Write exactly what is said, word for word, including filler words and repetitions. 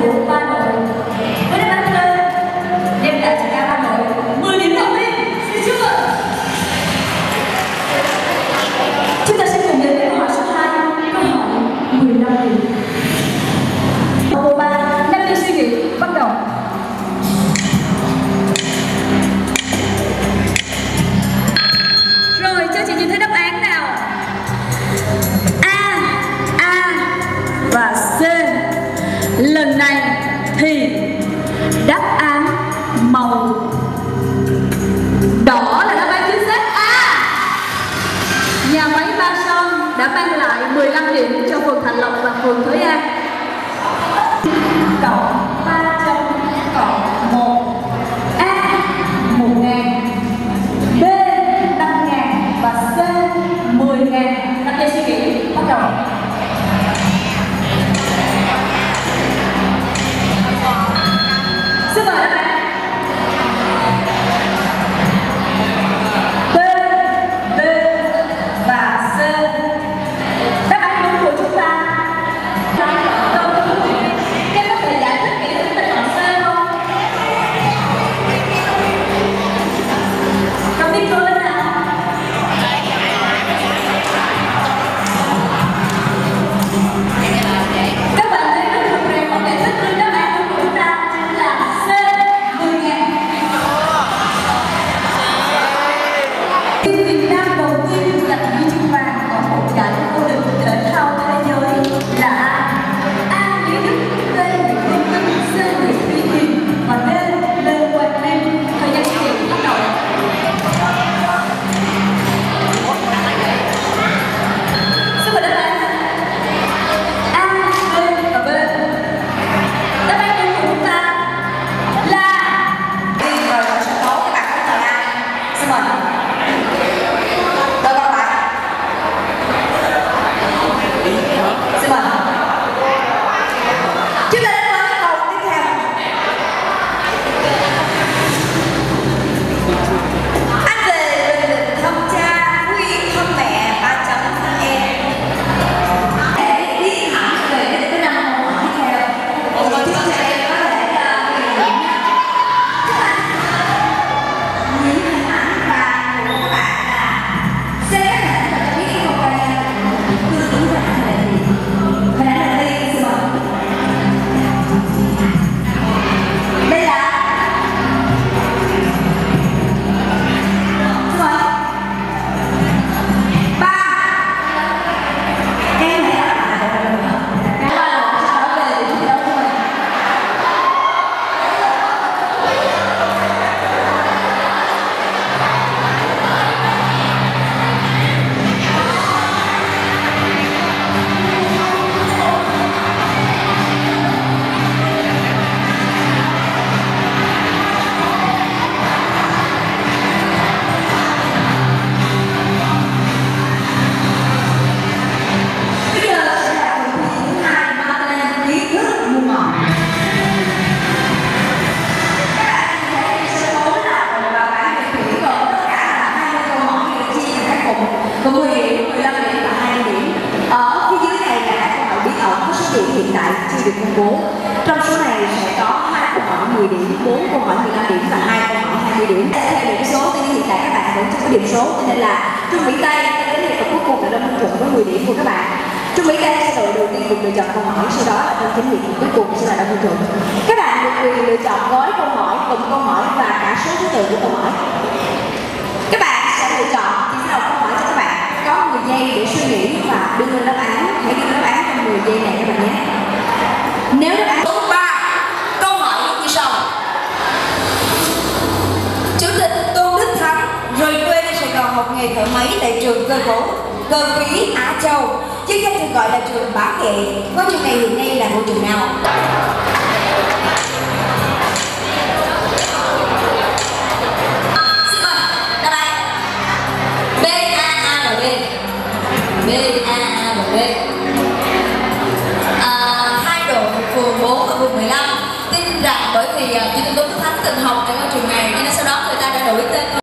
của Ba Nội. Với đáp án trên đem lại cho cả Ba Nội mười điểm đầu tiên. Xin chúc mừng. Chúng ta sẽ cùng đến với câu hỏi số hai, câu hỏi mười lăm điểm. Câu ba, năm giây suy nghĩ bắt đầu. Rồi, cho chị nhìn thấy đáp án nào. A, A và C. Lần này thì đáp án màu đỏ là đáp án chính xác. A. Nhà máy Ba Son đã mang lại mười lăm điểm cho phường Thạnh Lộc và phường Thới An. Cộng ba trăm cộng một. A một ngàn, B năm ngàn và C mười ngàn. năm giây suy nghĩ bắt đầu. Xin mời đáp án. B, B và C. Đáp án đúng của chúng ta. Em có thể giải thích kỹ tính tình chọn C không? Cầm mic cô lên nào. Các bạn thấy rất thuộc ràng không giải thích nhưng đáp án đúng của chúng ta chính là C, mười ngàn. Team Việt Nam đầu tiên giành huy chương vàng ở một giải vô địch thể thao thế giới là A. Lý Đức, B. Nguyễn Văn Minh, C. Nguyễn Thúy Hiền và D. Lê Quang Nam. Thời gian suy nghĩ bắt đầu. Xin mời đáp án. A, B và B. Đáp án đúng của chúng ta là đi vào sân khấu. Các bạn có mời ai? Xin mời. Đợi con lại. Xin mời. Chúng ta đến với câu tiếp theo. Anh về bình định thăm cha, Huy thăm mẹ, ba chấm thăm em. Để đi thẳng về cái năm câu hỏi tiếp theo. Câu hỏi tiếp theo em có thể là các bạn nhìn hình ảnh và của các bạn là sẽ các bạn có biết không đây tư tưởng về ảnh là gì? Hình ảnh đầu tiên xin mời. Đây là xin mời. Ba. Em hãy đáp lại một lần nữa. Cả ba lần sẽ trở về để thi đấu của mình. Bây giờ sẽ là phần thi thứ hai mang tên kiến thức muôn màu. Các bạn nhìn thấy trên sân khấu là một bài bản về thủy gồm tất cả là hai mươi câu hỏi được chia thành các cụm có mười điểm, mười lăm điểm và hai mươi điểm. Ở phía dưới này là các câu hỏi bí ẩn có số điểm hiện tại chưa được công bố. Trong số này sẽ có hai câu hỏi mười điểm, bốn câu hỏi mười lăm điểm và hai câu hỏi hai mươi điểm. Theo điểm số thì hiện tại các bạn vẫn chưa có điểm số, cho nên là Trung Mỹ Tây đến hiệp cuối cùng là Lâm Minh Thuận với mười điểm của các bạn. Trung Mỹ Tây sẽ đội đầu tiên được lựa chọn câu hỏi, sau đó là trong chính hiệp cuối cùng sẽ là Lâm Minh Thuận. Các bạn được quyền lựa chọn gói câu hỏi, cùng câu hỏi và cả số thứ tự của câu hỏi. Các bạn sẽ lựa chọn thì sẽ đọc câu hỏi cho các bạn có mười giây để suy nghĩ và đưa ra đáp án. Hãy đưa ra đáp án trong mười giây này các bạn nhé. Nếu đáp án đúng ba, câu hỏi như sau. Chủ tịch Tôn Đức Thắng rời quê đi Sài Gòn học nghề thợ máy tại trường cơ khí cơ khí Á Châu, chứ khác thường gọi là trường Bá Nghệ. Ngôi trường này hiện nay là ngôi trường nào? Xin mời đáp án. B, A, A và B. B.